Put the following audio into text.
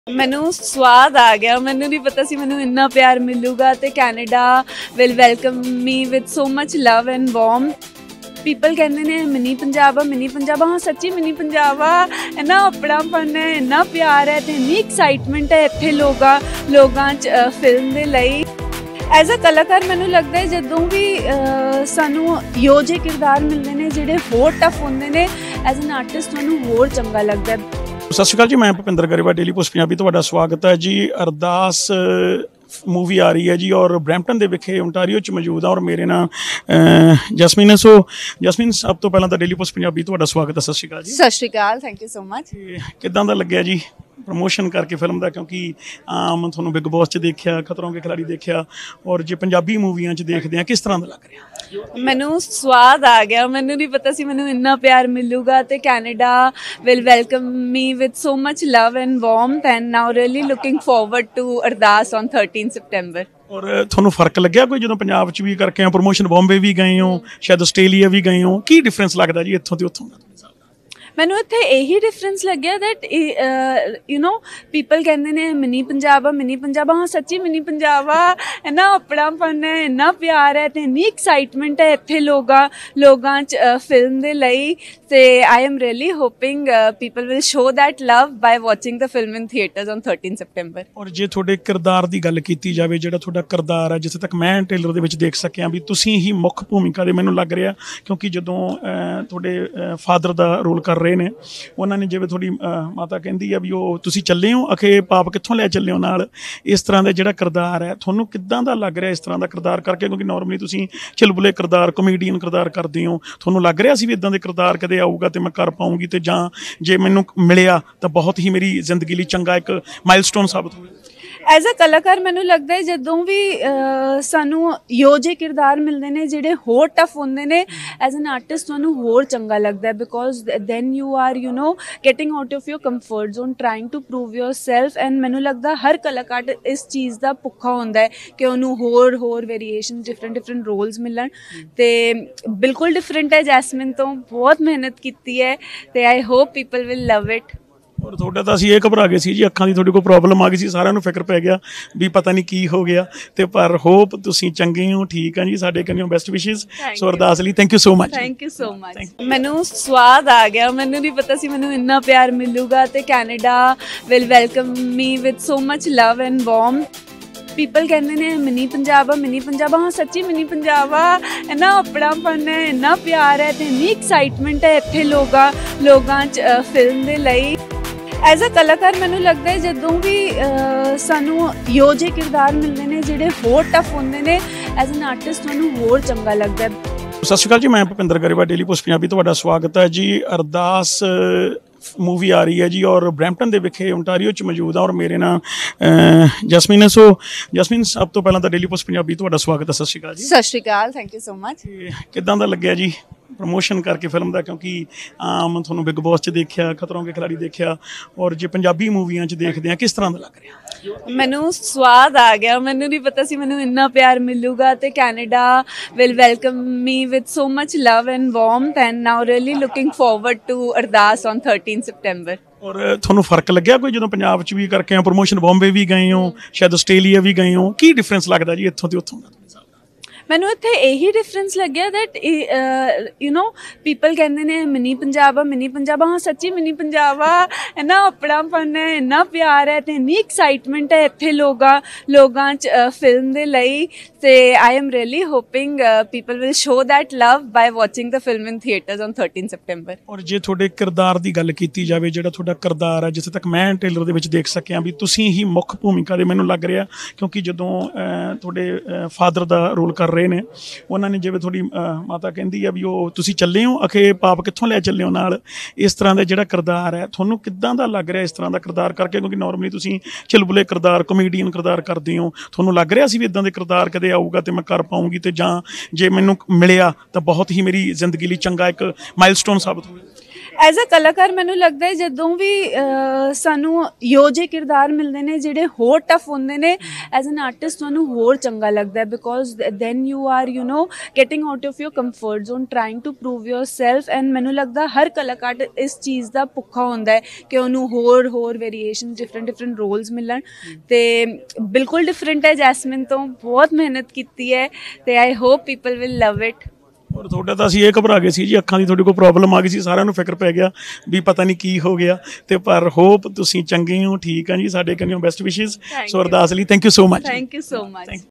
ਮੈਨੂੰ ਸਵਾਦ ਆ ਗਿਆ। ਮੈਨੂੰ ਨਹੀਂ ਪਤਾ ਸੀ ਮੈਨੂੰ ਇੰਨਾ ਪਿਆਰ ਮਿਲੂਗਾ ਤੇ Canada will welcome me with so much love and warm. People ਕਹਿੰਦੇ ਨੇ ਮਿਨੀ ਪੰਜਾਬ ਆ, ਮਿਨੀ ਪੰਜਾਬ ਆ। ਹਾਂ ਸੱਚੀ ਮਿਨੀ ਪੰਜਾਬ ਆ। ਇੰਨਾ ਆਪਣਾਪਨ ਹੈ, ਇੰਨਾ ਪਿਆਰ ਹੈ ਤੇ ਇੰਨੀ ਐਕਸਾਈਟਮੈਂਟ ਹੈ ਇੱਥੇ ਲੋਕਾਂ 'ਚ ਫਿਲਮ ਦੇ ਲਈ। ਐਜ਼ ਅ ਕਲਾਕਾਰ ਮੈਨੂੰ ਲੱਗਦਾ ਹੈ ਜਦੋਂ ਵੀ ਸਾਨੂੰ ਇਹੋ ਜਿਹੇ ਕਿਰਦਾਰ ਮਿਲਦੇ ਨੇ ਜਿਹੜੇ ਹੋਰ ਟਫ ਹੁੰਦੇ ਨੇ, ਐਜ਼ ਐਨ ਆਰਟਿਸਟ ਮੈਨੂੰ ਹੋਰ ਚੰਗਾ ਲੱਗਦਾ। ਸਤਿ ਸ਼੍ਰੀ ਅਕਾਲ ਜੀ, ਮੈਂ ਭੁਪਿੰਦਰ ਗਰੇਵਾਲ, ਡੇਲੀ ਪੋਸਟ ਪੰਜਾਬੀ ਤੁਹਾਡਾ ਸਵਾਗਤ ਹੈ ਜੀ। ਅਰਦਾਸ मूवी आ रही है जी और ब्रैम्पटन ਦੇ ਵਿਖੇ ਓਨਟਾਰੀਓ 'ਚ ਮੌਜੂਦ ਹਾਂ ਔਰ ਮੇਰੇ ਨਾਲ ਜਸਮੀਨ ਹੈ। ਸੋ ਜਸਮੀਨ, ਸਭ ਤੋਂ ਪਹਿਲਾਂ ਤਾਂ ਡੇਲੀ ਪੋਸਟ ਪੰਜਾਬੀ ਤੁਹਾਡਾ ਸਵਾਗਤ ਹੈ। ਸਤਿ Shri Akal ji. Sat Shri Akal, thank you so much. ਕਿੱਦਾਂ ਦਾ ਲੱਗਿਆ ਜੀ ਪ੍ਰਮੋਸ਼ਨ ਕਰਕੇ ਫਿਲਮ ਦਾ? ਕਿਉਂਕਿ ਆਮ ਤੁਹਾਨੂੰ ਬਿਗ ਬੌਸ 'ਚ ਦੇਖਿਆ, ਖਤਰੋਂ ਕੇ ਖਿਲਾੜੀ ਦੇਖਿਆ, ਔਰ ਜੇ ਪੰਜਾਬੀ ਮੂਵੀਆਂ 'ਚ ਦੇਖਦੇ ਹਾਂ, ਕਿਸ ਤਰ੍ਹਾਂ ਦਾ ਲੱਗ ਰਿਹਾ? ਮੈਨੂੰ ਸਵਾਦ ਆ ਗਿਆ। ਮੈਨੂੰ ਨਹੀਂ ਪਤਾ ਸੀ ਮੈਨੂੰ ਇੰਨਾ ਪਿਆਰ ਮਿਲੂਗਾ ਤੇ Canada will welcome me with so much love and warmth and now really looking forward to Ardaas on 13 September. ਔਰ ਤੁਹਾਨੂੰ ਫਰਕ ਲੱਗਿਆ ਕੋਈ ਜਦੋਂ ਪੰਜਾਬ 'ਚ ਵੀ ਕਰਕੇ ਆਏ ਪ੍ਰਮੋਸ਼ਨ? ਬੰਬੇ ਵੀ ਗਏ ਹੋ, ਸ਼ਾਇਦ ਆਸਟ੍ਰੇਲੀਆ ਵੀ ਗਏ ਹੋ, ਕੀ ਡਿਫਰੈਂਸ ਲੱਗਦਾ ਜੀ ਇੱਥੋਂ ਤੇ ਉੱਥੋਂ ਦਾ? ਮੈਨੂੰ ਇੱਥੇ ਇਹੀ ਡਿਫਰੈਂਸ ਲੱਗਿਆ ਦੈਟ ਯੂ ਨੋ ਪੀਪਲ ਕਹਿੰਦੇ ਨੇ ਮਿਨੀ ਪੰਜਾਬ ਆ, ਮਿਨੀ ਪੰਜਾਬ ਆ। ਹਾਂ ਸੱਚੀ ਮਿਨੀ ਪੰਜਾਬ ਆ। ਇੰਨਾ ਆਪਣਾਪਨ ਹੈ, ਇੰਨਾ ਪਿਆਰ ਹੈ ਤੇ ਇੰਨੀ ਐਕਸਾਈਟਮੈਂਟ ਹੈ ਇੱਥੇ ਲੋਕਾਂ 'ਚ ਫਿਲਮ ਦੇ ਲਈ। ਤੇ I am really hoping people will show that love by watching the film in theatres on 13 September. ਔਰ ਜੇ ਤੁਹਾਡੇ ਕਿਰਦਾਰ ਦੀ ਗੱਲ ਕੀਤੀ ਜਾਵੇ, ਜਿਹੜਾ ਤੁਹਾਡਾ ਕਿਰਦਾਰ ਹੈ, ਜਿੱਥੇ ਤੱਕ ਮੈਂ ਟ੍ਰੇਲਰ ਦੇ ਵਿੱਚ ਦੇਖ ਸਕਿਆ ਵੀ ਤੁਸੀਂ ਹੀ ਮੁੱਖ ਭੂਮਿਕਾ ਦੇ ਮੈਨੂੰ ਲੱਗ ਰਿਹਾ, ਕਿਉਂਕਿ ਜਦੋਂ ਤੁਹਾਡੇ ਫਾਦਰ ਦਾ ਰੋਲ ਕਰ ਰਹੇ ਨੇ, ਉਹਨਾਂ ਨੇ ਜਿਵੇਂ ਤੁਹਾਡੀ ਮਾਤਾ ਕਹਿੰਦੀ ਆ ਵੀ ਉਹ ਤੁਸੀਂ ਚੱਲੇ ਹੋ, ਅਖੇ ਪਾਪ ਕਿੱਥੋਂ ਲੈ ਚੱਲੇ ਹੋ ਨਾਲ, ਇਸ ਤਰ੍ਹਾਂ ਦਾ ਜਿਹੜਾ ਕਿਰਦਾਰ ਹੈ ਤੁਹਾਨੂੰ ਕਿੱਦਾਂ ਦਾ ਲੱਗ ਰਿਹਾ ਇਸ ਤਰ੍ਹਾਂ ਦਾ ਕਿਰਦਾਰ ਕਰਕੇ? ਕਿਉਂਕਿ ਨੋਰਮਲੀ ਤੁਸੀਂ ਚੁਲਬੁਲੇ ਕਿਰਦਾਰ, ਕਮੇਡੀਅਨ ਕਿਰਦਾਰ ਕਰਦੇ ਹੋ, ਤੁਹਾਨੂੰ ਲੱਗ ਰਿਹਾ ਸੀ ਵੀ ਇੱਦਾਂ ਦੇ ਕਿਰਦਾਰ ਕਦੇ ਆਊਗਾ ਤੇ ਮੈਂ ਕਰ ਪਾਊਂਗੀ, ਤੇ ਜਾਂ ਜੇ ਮੈਨੂੰ ਮਿਲਿਆ ਤਾਂ ਬਹੁਤ ਹੀ ਮੇਰੀ ਜ਼ਿੰਦਗੀ ਲਈ ਚੰਗਾ ਇੱਕ ਮਾਈਲਸਟੋਨ ਸਾਬਤ ਹੋਵੇ? ਐਜ਼ ਅ ਕਲਾਕਾਰ ਮੈਨੂੰ ਲੱਗਦਾ ਹੈ ਜਦੋਂ ਵੀ ਸਾਨੂੰ ਇਹੋ ਜਿਹੇ ਕਿਰਦਾਰ ਮਿਲਦੇ ਨੇ ਜਿਹੜੇ ਹੋਰ ਟਫ ਹੁੰਦੇ ਨੇ, ਐਜ਼ ਐਨ ਆਰਟਿਸਟ ਤੁਹਾਨੂੰ ਹੋਰ ਚੰਗਾ ਲੱਗਦਾ, because then you are you know getting out of your comfort zone, trying to prove yourself. And ਮੈਨੂੰ ਲੱਗਦਾ ਹਰ ਕਲਾਕਾਰ ਇਸ ਚੀਜ਼ ਦਾ ਭੁੱਖਾ ਹੁੰਦਾ ਹੈ ਕਿ ਉਹਨੂੰ ਹੋਰ ਵੇਰੀਏਸ਼ਨ, ਡਿਫਰੈਂਟ ਰੋਲਸ ਮਿਲਣ। ਅਤੇ ਬਿਲਕੁਲ ਡਿਫਰੈਂਟ ਹੈ ਜੈਸਮਿਨ ਤੋਂ, ਬਹੁਤ ਮਿਹਨਤ ਕੀਤੀ ਹੈ ਅਤੇ I hope people will love it. ਔਰ ਤੁਹਾਡਾ ਤਾਂ ਅਸੀਂ ਇਹ ਘਬਰਾ ਗਏ ਸੀ ਜੀ, ਅੱਖਾਂ ਦੀ ਤੁਹਾਡੇ ਕੋਲ ਪ੍ਰੋਬਲਮ ਆ ਗਈ ਸੀ, ਸਾਰਿਆਂ ਨੂੰ ਫਿਕਰ ਪੈ ਗਿਆ ਵੀ ਪਤਾ ਨਹੀਂ ਕੀ ਹੋ ਗਿਆ, ਤੇ ਪਰ ਹੋਪ ਤੁਸੀਂ ਚੰਗੇ ਹੋ, ਠੀਕ ਆ ਜੀ। ਸਾਡੇ ਕੰਨਿਓ ਬੈਸਟ ਵਿਸ਼ੇਸ। ਸੋ ਅਰਦਾਸ ਲਈ thank you so much. Thank you so much. ਮੈਨੂੰ ਸਵਾਦ ਆ ਗਿਆ। ਮੈਨੂੰ ਨਹੀਂ ਪਤਾ ਸੀ ਮੈਨੂੰ ਇੰਨਾ ਪਿਆਰ ਮਿਲੂਗਾ ਤੇ Canada will welcome me with so much love and warm. People ਕਹਿੰਦੇ ਨੇ ਮਿਨੀ ਪੰਜਾਬ ਆ, ਮਿਨੀ ਪੰਜਾਬ ਆ। ਹਾਂ ਸੱਚੀ ਮਿਨੀ ਪੰਜਾਬ ਆ। ਇੰਨਾ ਆਪਣਾਪਨ ਹੈ, ਇੰਨਾ ਪਿਆਰ ਹੈ ਤੇ ਇੰਨੀ ਐਕਸਾਈਟਮੈਂਟ ਹੈ ਇੱਥੇ ਲੋਕਾਂ 'ਚ ਫਿਲਮ ਦੇ ਲਈ। ਐਜ਼ ਅ ਕਲਾਕਾਰ ਮੈਨੂੰ ਲੱਗਦਾ ਹੈ ਜਦੋਂ ਵੀ ਸਾਨੂੰ ਇਹੋ ਜਿਹੇ ਕਿਰਦਾਰ ਮਿਲਦੇ ਨੇ ਜਿਹੜੇ ਹੋਰ ਟਫ ਹੁੰਦੇ ਨੇ, ਐਜ਼ ਐਨ ਆਰਟਿਸਟ ਮੈਨੂੰ ਹੋਰ ਚੰਗਾ ਲੱਗਦਾ। ਸਤਿ ਸ਼੍ਰੀ ਅਕਾਲ ਜੀ, ਮੈਂ ਭੁਪਿੰਦਰ ਗਰੇਵਾਲ, ਡੇਲੀ ਪੋਸਟ ਪੰਜਾਬੀ ਤੁਹਾਡਾ ਸਵਾਗਤ ਹੈ ਜੀ। ਅਰਦਾਸ मूवी आ रही है जी और ब्रैम्पटन ਦੇ ਵਿਖੇ ਓਨਟਾਰੀਓ 'ਚ ਮੌਜੂਦ ਹਾਂ ਔਰ ਮੇਰੇ ਨਾਲ ਜਸਮੀਨ ਹੈ। ਸੋ ਜਸਮੀਨ, ਸਭ ਤੋਂ ਪਹਿਲਾਂ ਤਾਂ ਡੇਲੀ ਪੋਸਟ ਪੰਜਾਬੀ ਤੁਹਾਡਾ ਸਵਾਗਤ ਹੈ। ਸਤਿ Shri Akal ji. Sat Shri Akal, thank you so much. ਕਿੱਦਾਂ ਦਾ ਲੱਗਿਆ ਜੀ ਪ੍ਰਮੋਸ਼ਨ ਕਰਕੇ ਫਿਲਮ ਦਾ? ਕਿਉਂਕਿ ਆਮ ਤੁਹਾਨੂੰ ਬਿਗ ਬੌਸ 'ਚ ਦੇਖਿਆ, ਖਤਰੋਂ ਕੇ ਖਿਲਾੜੀ ਦੇਖਿਆ, ਔਰ ਜੇ ਪੰਜਾਬੀ ਮੂਵੀਆਂ 'ਚ ਦੇਖਦੇ ਹਾਂ, ਕਿਸ ਤਰ੍ਹਾਂ ਦਾ ਲੱਗ ਰਿਹਾ? ਮੈਨੂੰ ਸਵਾਦ ਆ ਗਿਆ। ਮੈਨੂੰ ਨਹੀਂ ਪਤਾ ਸੀ ਮੈਨੂੰ ਇੰਨਾ ਪਿਆਰ ਮਿਲੂਗਾ ਤੇ Canada will welcome me with so much love and warmth and now really looking forward to Ardaas on 13 September. ਔਰ ਤੁਹਾਨੂੰ ਫਰਕ ਲੱਗਿਆ ਕੋਈ ਜਦੋਂ ਪੰਜਾਬ 'ਚ ਵੀ ਕਰਕੇ ਆਏ ਪ੍ਰਮੋਸ਼ਨ? ਬੰਬੇ ਵੀ ਗਏ ਹੋ, ਸ਼ਾਇਦ ਆਸਟ੍ਰੇਲੀਆ ਵੀ ਗਏ ਹੋ, ਕੀ ਡਿਫਰੈਂਸ ਲੱਗਦਾ ਜੀ ਇੱਥੋਂ ਤੇ ਉੱਥੋਂ ਦਾ? ਮੈਨੂੰ ਇੱਥੇ ਇਹੀ ਡਿਫਰੈਂਸ ਲੱਗਿਆ ਦੈਟ ਯੂ ਨੋ ਪੀਪਲ ਕਹਿੰਦੇ ਨੇ ਮਿਨੀ ਪੰਜਾਬ ਆ, ਮਿਨੀ ਪੰਜਾਬ ਆ। ਹਾਂ ਸੱਚੀ ਮਿਨੀ ਪੰਜਾਬ ਆ। ਇੰਨਾ ਆਪਣਾਪਨ ਹੈ, ਇੰਨਾ ਪਿਆਰ ਹੈ ਤੇ ਇੰਨੀ ਐਕਸਾਈਟਮੈਂਟ ਹੈ ਇੱਥੇ ਲੋਕਾਂ 'ਚ ਫਿਲਮ ਦੇ ਲਈ। ਤੇ I am really hoping people will show that love by watching the film in theatres on 13 September. ਔਰ ਜੇ ਤੁਹਾਡੇ ਕਿਰਦਾਰ ਦੀ ਗੱਲ ਕੀਤੀ ਜਾਵੇ, ਜਿਹੜਾ ਤੁਹਾਡਾ ਕਿਰਦਾਰ ਹੈ, ਜਿੱਥੇ ਤੱਕ ਮੈਂ ਟ੍ਰੇਲਰ ਦੇ ਵਿੱਚ ਦੇਖ ਸਕਿਆ ਵੀ ਤੁਸੀਂ ਹੀ ਮੁੱਖ ਭੂਮਿਕਾ ਦੇ ਮੈਨੂੰ ਲੱਗ ਰਿਹਾ, ਕਿਉਂਕਿ ਜਦੋਂ ਤੁਹਾਡੇ ਫਾਦਰ ਦਾ ਰੋਲ ਕਰ ਰਹੇ ਨੇ, ਉਹਨਾਂ ਨੇ ਜਿਵੇਂ ਤੁਹਾਡੀ ਮਾਤਾ ਕਹਿੰਦੀ ਆ ਵੀ ਉਹ ਤੁਸੀਂ ਚੱਲੇ ਹੋ, ਅਖੇ ਪਾਪ ਕਿੱਥੋਂ ਲੈ ਚੱਲੇ ਹੋ ਨਾਲ, ਇਸ ਤਰ੍ਹਾਂ ਦਾ ਜਿਹੜਾ ਕਿਰਦਾਰ ਹੈ ਤੁਹਾਨੂੰ ਕਿੱਦਾਂ ਦਾ ਲੱਗ ਰਿਹਾ ਇਸ ਤਰ੍ਹਾਂ ਦਾ ਕਿਰਦਾਰ ਕਰਕੇ? ਕਿਉਂਕਿ ਨੋਰਮਲੀ ਤੁਸੀਂ ਚੁਲਬੁਲੇ ਕਿਰਦਾਰ, ਕਮੇਡੀਅਨ ਕਿਰਦਾਰ ਕਰਦੇ ਹੋ, ਤੁਹਾਨੂੰ ਲੱਗ ਰਿਹਾ ਸੀ ਵੀ ਇੱਦਾਂ ਦੇ ਕਿਰਦਾਰ ਕਦੇ ਆਊਗਾ ਤੇ ਮੈਂ ਕਰ ਪਾਊਂਗੀ, ਤੇ ਜਾਂ ਜੇ ਮੈਨੂੰ ਮਿਲਿਆ ਤਾਂ ਬਹੁਤ ਹੀ ਮੇਰੀ ਜ਼ਿੰਦਗੀ ਲਈ ਚੰਗਾ ਇੱਕ ਮਾਈਲਸਟੋਨ ਸਾਬਤ ਹੋਵੇ? ਐਜ਼ ਅ ਕਲਾਕਾਰ ਮੈਨੂੰ ਲੱਗਦਾ ਹੈ ਜਦੋਂ ਵੀ ਸਾਨੂੰ ਇਹੋ ਜਿਹੇ ਕਿਰਦਾਰ ਮਿਲਦੇ ਨੇ ਜਿਹੜੇ ਹੋਰ ਟਫ ਹੁੰਦੇ ਨੇ, ਐਜ਼ ਐਨ ਆਰਟਿਸਟ ਤੁਹਾਨੂੰ ਹੋਰ ਚੰਗਾ ਲੱਗਦਾ because then you are getting out of your comfort zone, trying to prove yourself. And ਮੈਨੂੰ ਲੱਗਦਾ ਹਰ ਕਲਾਕਾਰ ਇਸ ਚੀਜ਼ ਦਾ ਭੁੱਖਾ ਹੁੰਦਾ ਹੈ ਕਿ ਉਹਨੂੰ ਹੋਰ ਵੇਰੀਏਸ਼ਨ ਡਿਫਰੈਂਟ ਰੋਲਸ ਮਿਲਣ। ਅਤੇ ਬਿਲਕੁਲ ਡਿਫਰੈਂਟ ਹੈ ਜੈਸਮਿਨ ਤੋਂ, ਬਹੁਤ ਮਿਹਨਤ ਕੀਤੀ ਹੈ ਅਤੇ I hope people will love it. ਔਰ ਤੁਹਾਡਾ ਤਾਂ ਅਸੀਂ ਇਹ ਘਬਰਾ ਗਏ ਸੀ ਜੀ, ਅੱਖਾਂ ਦੀ ਤੁਹਾਡੇ ਕੋਲ ਪ੍ਰੋਬਲਮ ਆ ਗਈ ਸੀ, ਸਾਰਿਆਂ ਨੂੰ ਫਿਕਰ ਪੈ ਗਿਆ ਵੀ ਪਤਾ ਨਹੀਂ ਕੀ ਹੋ ਗਿਆ, ਤੇ ਪਰ ਹੋਪ ਤੁਸੀਂ ਚੰਗੇ ਹੋ, ਠੀਕ ਆ ਜੀ, ਸਾਡੇ ਕੰਨਿਓ ਬੈਸਟ ਵਿਸ਼ੇਸ। ਸੋ ਅਰਦਾਸ ਲਈ thank you so much. Thank you so much.